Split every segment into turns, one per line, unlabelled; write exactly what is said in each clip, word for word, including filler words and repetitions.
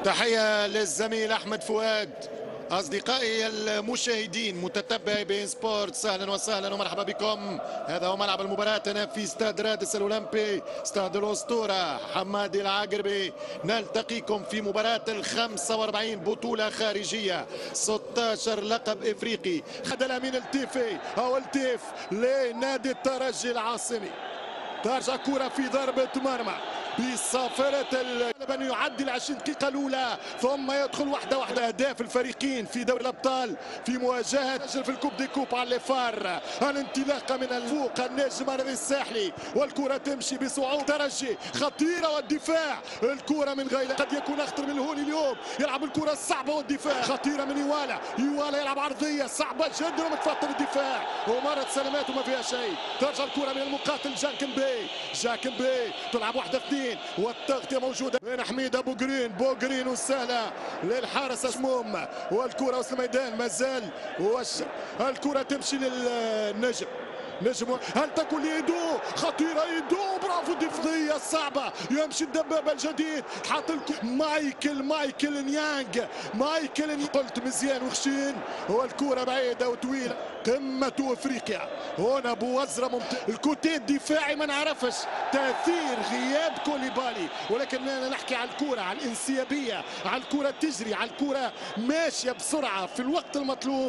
تحية للزميل أحمد فؤاد. أصدقائي المشاهدين متتبعي بين سبورت، أهلا وسهلا ومرحبا بكم. هذا هو ملعب المباراة هنا في استاد رادس الأولمبي، استاد الأسطورة حمادي العقربي. نلتقيكم في مباراة الخمسة وأربعين بطولة خارجية، ستة عشر لقب إفريقي. هذا الأمين التيفي أو التيف لنادي الترجي العاصمي. ترجع كرة في ضربة مرمى بصافرة أن يعدل عشرين دقيقة الأولى، ثم يدخل واحدة واحدة. أهداف الفريقين في دوري الأبطال في مواجهة في الكوب دي كوب على ليفار. الانطلاقة من الفوق النجم الرياضي الساحلي، والكرة تمشي بصعوبة. ترجي خطيرة والدفاع، الكرة من غيلة قد يكون أخطر من الهوني اليوم. يلعب الكرة الصعبة والدفاع خطيرة من يوالا. يوالا يلعب عرضية صعبة جدا ومتفطن الدفاع، ومرت سلامات وما فيها شيء. ترجع الكرة من المقاتل جاكنبي. جاكنبي تلعب واحدة اثنين والتغطية موجودة بين حميدة بوغرين. بوغرين وسهلة للحارس اسموم، والكرة وسط الميدان مازال. وش الكرة تمشي للنجم. نجم هل تكون ليدو خطيرة؟ يدو برافو، الدفاعية الصعبة. يمشي الدبابة الجديد، حاط مايكل مايكل نيانج. مايكل قلت مزيان وخشين، والكرة بعيدة وطويلة. قمة افريقيا هنا بوزرة ممتاز. الكوتي الدفاعي ما نعرفش تاثير غياب كوليبالي، ولكن أنا نحكي على الكرة، على الانسيابية، على الكرة تجري، على الكرة ماشية بسرعة في الوقت المطلوب.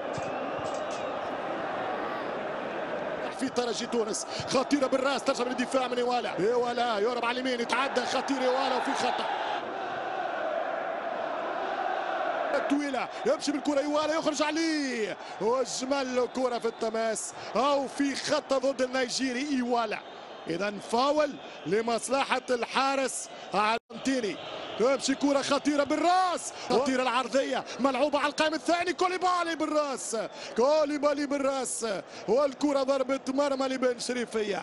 في ترجي تونس خطيرة بالراس، ترجع من الدفاع من يوالا. يوالا يهرب على اليمين، يتعدى خطير يوالا وفي خطأ. طويلة يمشي بالكرة يوالا، يخرج عليه وجمل كرة في التماس أو في خطأ ضد النيجيري يوالا. إذا فاول لمصلحة الحارس الارجنتيني. تمشي كرة خطيرة بالراس، خطيرة العرضية ملعوبة على القائم الثاني. كوليبالي بالراس، كوليبالي بالراس، والكرة ضربة مرمى لبن شريفية.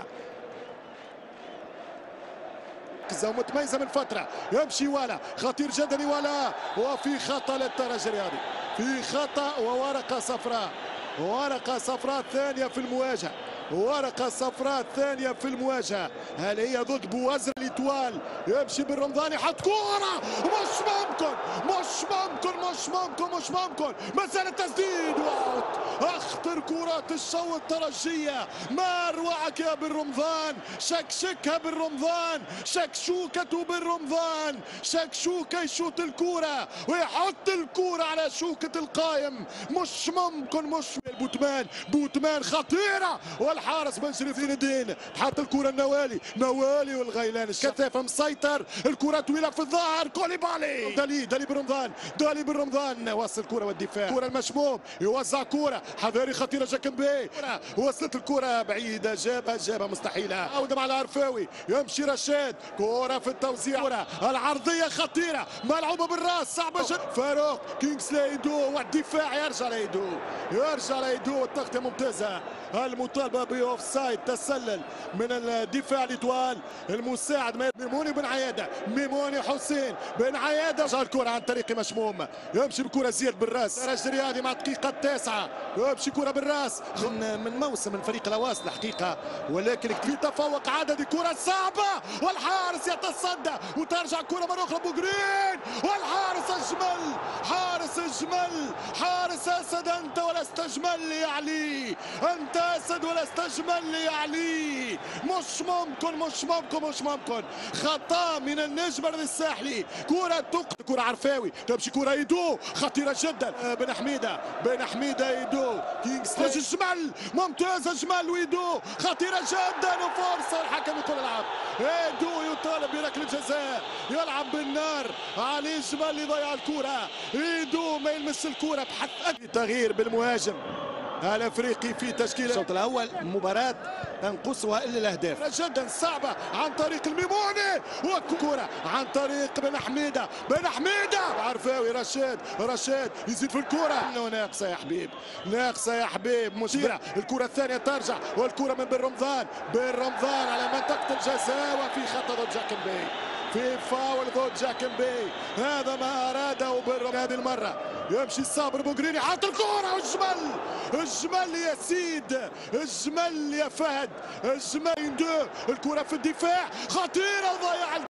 متميزة من فترة. يمشي والا خطير جدا والا، وفي خطأ للترجي الرياضي، في خطأ وورقة صفراء. ورقة صفراء ثانية في المواجهة، ورقة صفراء ثانية في المواجهة. هل هي ضد بوزر الإتوال؟ يمشي بالرمضاني، حط كورة مش ممكن مش ممكن مش ممكن مش ممكن ما زال التسديد واوت. اخطر كرات الشوط الترجية، ما اروعك يا بن رمضان. شكشكها بن رمضان، شكشوكته بن رمضان. شكشوكة يشوط الكرة ويحط الكرة على شوكة القائم. مش ممكن مش بوتمان بوتمان خطيرة، والحارس بن شريف الدين حط الكرة النوالي. نوالي والغيلان الكثافة مسيطر. الكرة طويلة في الظهر. كوليبالي دالي دالي بن رمضان دالي بن رمضان وصل الكرة والدفاع. كرة المشموم يوزع كرة حذاري خطيرة. جاكنبي وصلت الكرة بعيدة، جابها جابها مستحيلة. عودة مع العرفاوي، يمشي رشاد. كرة في التوزيع، كرة العرضية خطيرة ملعوبة بالراس صعبة جدا. فاروق كينغسلي يدو، والدفاع يرجع ليدو يرجع ليدو. التغطية ممتازة، المطالبة باوف سايد. تسلل من الدفاع الإتوال. المساعد ميموني بن عيادة، ميموني حسين بن عيادة. جا الكرة عن طريق مشموم، يمشي بكرة زياد بالراس. الترجي الرياضي مع الدقيقة التاسعة يمشي كرة بالراس من من موسم الفريق الأواصل الحقيقة، ولكن في تفوق عددي. كرة صعبة والحارس يتصدى، وترجع كرة مرة أخرى بوغرين، والحارس أجمل. حارس أجمل، حارس أسد أنت ولست أجمل يا علي، أنت أسد ولست أجمل يا علي. مش ممكن مش ممكن مش ممكن. خطأ من النجم الساحلي. كرة تقطع، كرة عرفاوي تمشي، كرة يدو خطيرة جدا. بن حميدة بن حميدة يدو كينغسلي جمل ممتازة، جمل ويدو خطيرة جدا وفرصة. الحكم يقول العب. يدو يطالب بركلة جزاء، يلعب بالنار علي جمال اللي ضيع الكرة. يدو ما يلمس الكرة بحث. تغيير بالمهاجم الافريقي في تشكيله الشوط الاول. مباراه تنقصها الا الاهداف جدا صعبه عن طريق الميموني، وكره عن طريق بن حميده. بن حميده عرفاوي رشاد رشاد يزيد في الكره. ناقصه يا حبيب، ناقصه يا حبيب. مشيره الكره الثانيه ترجع، والكره من بن رمضان. بن رمضان على منطقه الجزاء، وفي خطا ضد جاكنبي، في فاول ضد جاكنبي. هذا ما اراده بن هذه المره. يمشي الصابر بوغريني، حاط الكرة والجمل. الجمل يا سيد، الجمل يا فهد، الجمل. الكرة في الدفاع خطيرة، ضيع